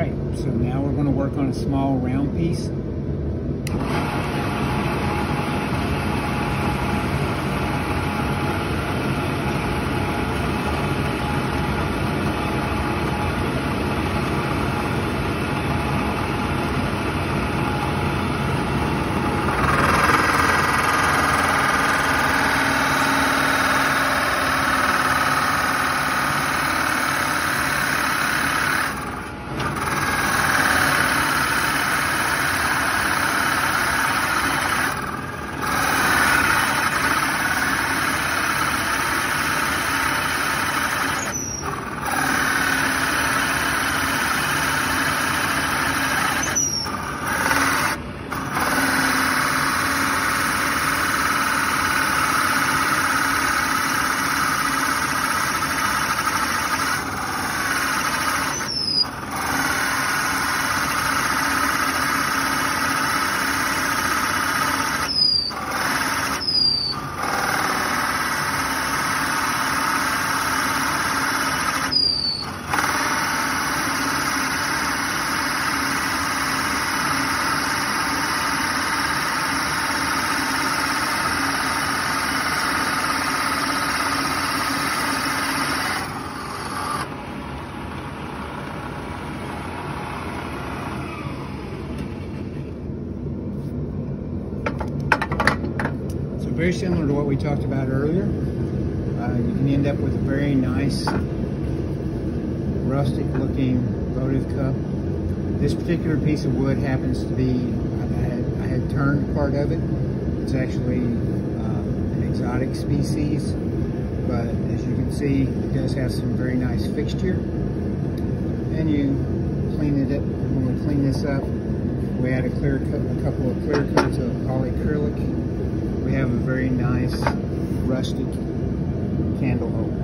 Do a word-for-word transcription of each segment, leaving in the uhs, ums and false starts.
Alright, so now we're going to work on a small round piece. Very similar to what we talked about earlier. Uh, you can end up with a very nice rustic looking votive cup. This particular piece of wood happens to be, I had, I had turned part of it. It's actually uh, an exotic species, but as you can see, it does have some very nice fixture. And you clean it up. When we clean this up, we add a clear coat, a couple of clear coats of polyacrylic. We have a very nice rustic candle holder.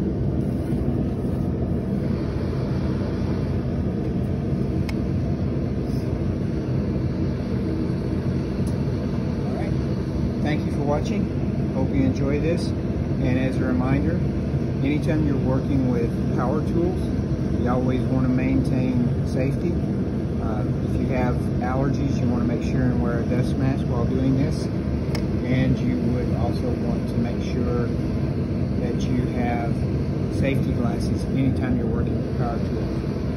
Alright, thank you for watching. Hope you enjoy this. And as a reminder, anytime you're working with power tools, you always want to maintain safety. Uh, if you have allergies, you want to make sure and wear a dust mask while doing this. And you would also want to make sure that you have safety glasses anytime you're working with power tools.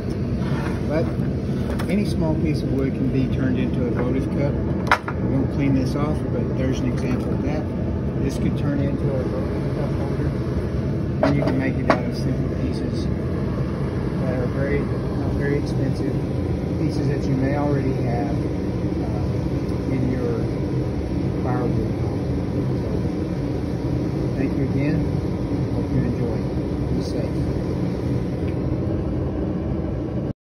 But any small piece of wood can be turned into a votive cup. We won't clean this off, but there's an example of that. This could turn into a votive cup holder, and you can make it out of simple pieces that are very, not very expensive, pieces that you may already have uh, in your firewood. So, thank you again. Hope you enjoy. Be safe.